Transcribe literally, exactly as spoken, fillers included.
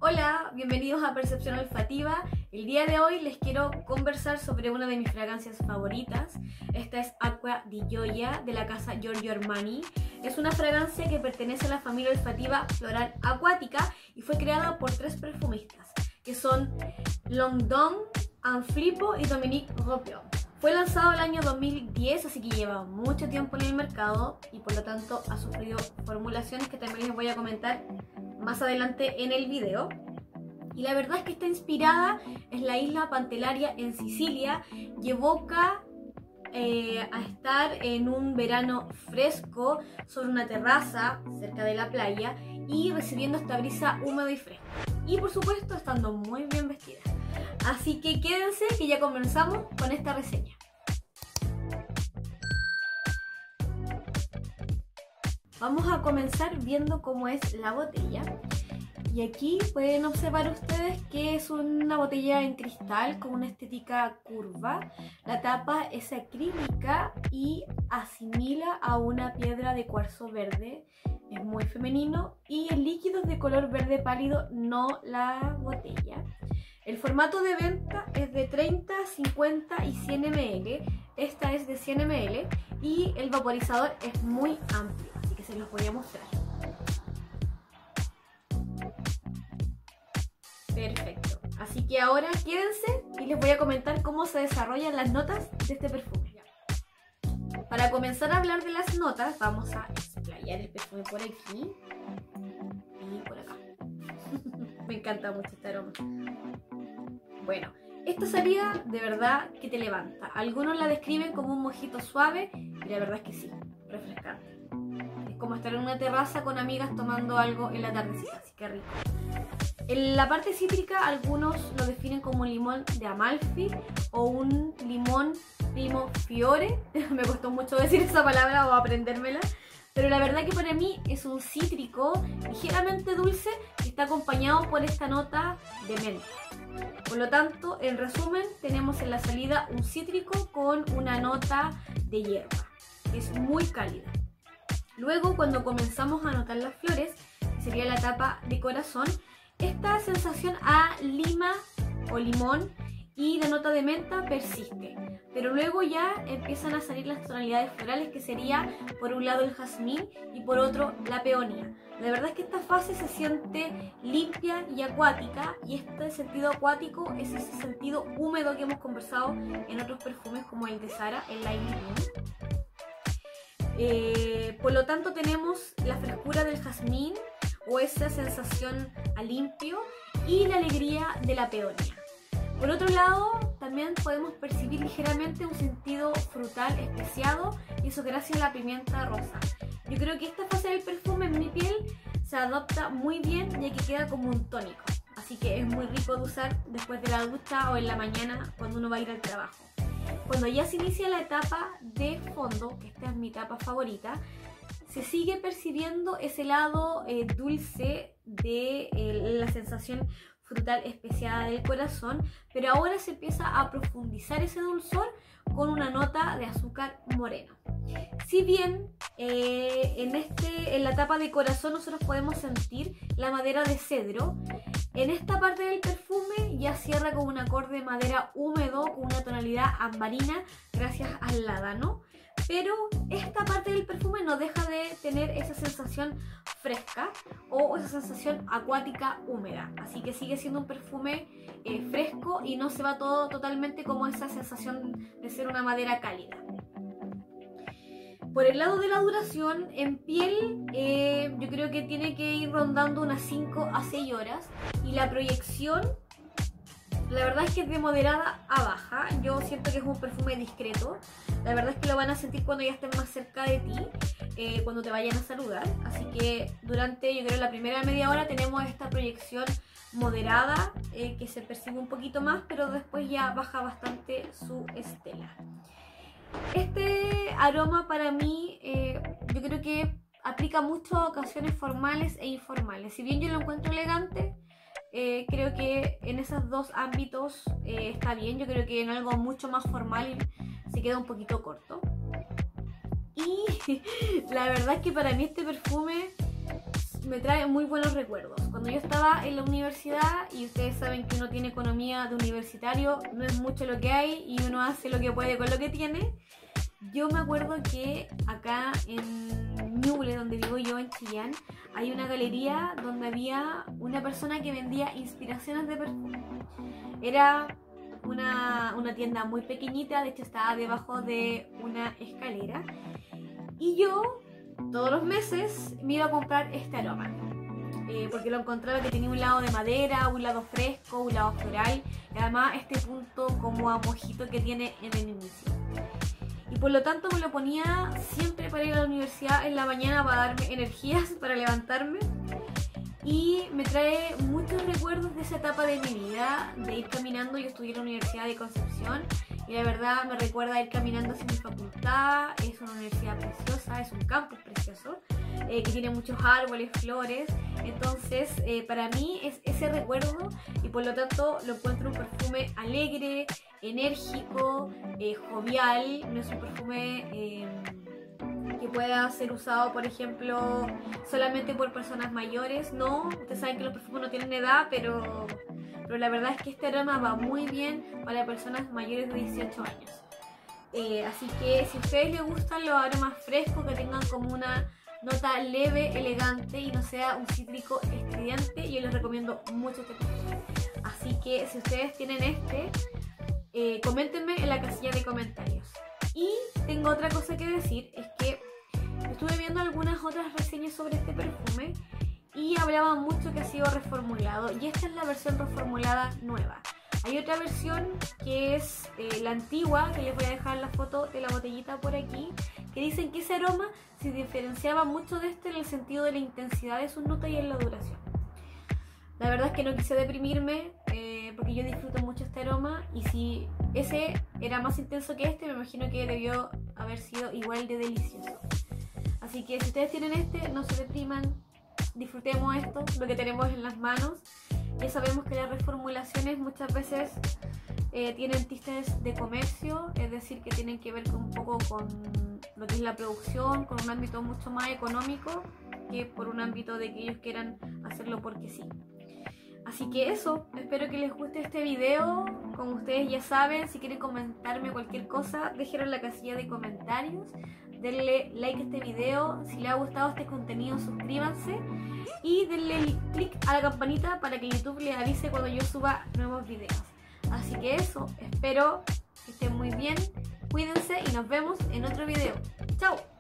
Hola, bienvenidos a Percepción Olfativa. El día de hoy les quiero conversar sobre una de mis fragancias favoritas. Esta es Acqua di Gioia de la casa Giorgio Armani. Es una fragancia que pertenece a la familia olfativa floral acuática y fue creada por tres perfumistas, que son Longdon, Anne Filippo y Dominique Ropion. Fue lanzado el año dos mil diez, así que lleva mucho tiempo en el mercado y por lo tanto ha sufrido formulaciones que también les voy a comentar más adelante en el video. Y la verdad es que está inspirada en la isla Pantelleria en Sicilia y evoca eh, a estar en un verano fresco sobre una terraza cerca de la playa y recibiendo esta brisa húmeda y fresca. Y por supuesto estando muy bien vestida. Así que quédense que ya comenzamos con esta reseña. Vamos a comenzar viendo cómo es la botella. Y aquí pueden observar ustedes que es una botella en cristal con una estética curva. La tapa es acrílica y asimila a una piedra de cuarzo verde. Es muy femenino y el líquido es de color verde pálido, no la botella. El formato de venta es de treinta, cincuenta y cien mililitros. Esta es de cien mililitros y el vaporizador es muy amplio, así que se los voy a mostrar. Perfecto, así que ahora quédense y les voy a comentar cómo se desarrollan las notas de este perfume. Para comenzar a hablar de las notas, vamos a explayar el perfume por aquí y por acá. Me encanta mucho este aroma. Bueno, esta salida de verdad que te levanta. Algunos la describen como un mojito suave y la verdad es que sí, refrescante. Es como estar en una terraza con amigas tomando algo en la tardecita, así que rico. En la parte cítrica algunos lo definen como un limón de Amalfi o un limón primo fiore. Me costó mucho decir esa palabra o aprendérmela, pero la verdad que para mí es un cítrico ligeramente dulce que está acompañado por esta nota de menta. Por lo tanto, en resumen, tenemos en la salida un cítrico con una nota de hierba. Es muy cálida. Luego, cuando comenzamos a notar las flores, que sería la etapa de corazón, esta sensación a lima o limón y la nota de menta persiste. Pero luego ya empiezan a salir las tonalidades florales, que sería por un lado el jazmín y por otro la peonía. La verdad es que esta fase se siente limpia y acuática, y este sentido acuático es ese sentido húmedo que hemos conversado en otros perfumes como el de Zara, el Light Limón. Eh, por lo tanto tenemos la frescura del jazmín o esa sensación a limpio y la alegría de la peonía. Por otro lado, también podemos percibir ligeramente un sentido frutal especiado, y eso gracias a la pimienta rosa. Yo creo que esta fase del perfume en mi piel se adapta muy bien, ya que queda como un tónico. Así que es muy rico de usar después de la ducha o en la mañana cuando uno va a ir al trabajo. Cuando ya se inicia la etapa de fondo, que esta es mi etapa favorita, se sigue percibiendo ese lado eh, dulce de eh, la sensación frutal especiada del corazón, pero ahora se empieza a profundizar ese dulzor con una nota de azúcar moreno. Si bien eh, en, este, en la etapa de corazón nosotros podemos sentir la madera de cedro, en esta parte del perfume ya cierra con un acorde de madera húmedo con una tonalidad ambarina gracias al ládano. Pero esta parte del perfume no deja de tener esa sensación fresca o esa sensación acuática húmeda. Así que sigue siendo un perfume eh, fresco y no se va todo totalmente como esa sensación de ser una madera cálida. Por el lado de la duración, en piel eh, yo creo que tiene que ir rondando unas cinco a seis horas. Y la proyección, la verdad es que es de moderada a baja. Yo siento que es un perfume discreto. La verdad es que lo van a sentir cuando ya estén más cerca de ti, eh, cuando te vayan a saludar. Así que durante, yo creo, la primera media hora tenemos esta proyección moderada, eh, que se percibe un poquito más, pero después ya baja bastante su estela. Este aroma para mí, eh, yo creo que aplica mucho a ocasiones formales e informales. Si bien yo lo encuentro elegante, Eh, creo que en esos dos ámbitos eh, está bien. Yo creo que en algo mucho más formal se queda un poquito corto. Y la verdad es que para mí este perfume me trae muy buenos recuerdos. Cuando yo estaba en la universidad, y ustedes saben que uno tiene economía de universitario, no es mucho lo que hay y uno hace lo que puede con lo que tiene. Yo me acuerdo que acá en Ñuble, donde vivo yo, en Chillán, hay una galería donde había una persona que vendía inspiraciones de perfume. Era una, una tienda muy pequeñita, de hecho estaba debajo de una escalera. Y yo, todos los meses, me iba a comprar este aroma. Eh, porque lo encontraba que tenía un lado de madera, un lado fresco, un lado floral. Y además este punto como a mojito que tiene en el inicio. Y por lo tanto me lo ponía siempre para ir a la universidad en la mañana para darme energías, para levantarme. Y me trae muchos recuerdos de esa etapa de mi vida, de ir caminando. Yo estudié en la Universidad de Concepción y la verdad me recuerda ir caminando hacia mi facultad. Es una universidad preciosa, es un campus precioso, eh, que tiene muchos árboles, flores. Entonces eh, para mí es ese recuerdo y por lo tanto lo encuentro un perfume alegre, enérgico, eh, jovial. No es un perfume eh, que pueda ser usado, por ejemplo, solamente por personas mayores. No, ustedes saben que los perfumes no tienen edad, pero, pero la verdad es que este aroma va muy bien para personas mayores de dieciocho años. Eh, así que si a ustedes les gustan los aromas frescos, que tengan como una nota leve, elegante y no sea un cítrico estridente, yo les recomiendo mucho este perfume. Así que si ustedes tienen este, eh, coméntenme en la casilla de comentarios. Y tengo otra cosa que decir, es que estuve viendo algunas otras reseñas sobre este perfume y hablaban mucho que ha sido reformulado, y esta es la versión reformulada nueva. Hay otra versión que es eh, la antigua, que les voy a dejar la foto de la botellita por aquí, que dicen que ese aroma se diferenciaba mucho de este en el sentido de la intensidad de sus notas y en la duración. La verdad es que no quise deprimirme, eh, porque yo disfruto mucho este aroma, y si ese era más intenso que este, me imagino que debió haber sido igual de delicioso. Así que si ustedes tienen este, no se depriman, disfrutemos esto, lo que tenemos en las manos. Ya sabemos que las reformulaciones muchas veces eh, tienen tintes de comercio, es decir, que tienen que ver con, un poco con lo que es la producción, con un ámbito mucho más económico que por un ámbito de que ellos quieran hacerlo porque sí. Así que eso, espero que les guste este video. Como ustedes ya saben, si quieren comentarme cualquier cosa, déjenlo en la casilla de comentarios. Denle like a este video, si les ha gustado este contenido suscríbanse y denle click a la campanita para que YouTube les avise cuando yo suba nuevos videos. Así que eso, espero que estén muy bien, cuídense y nos vemos en otro video. ¡Chao!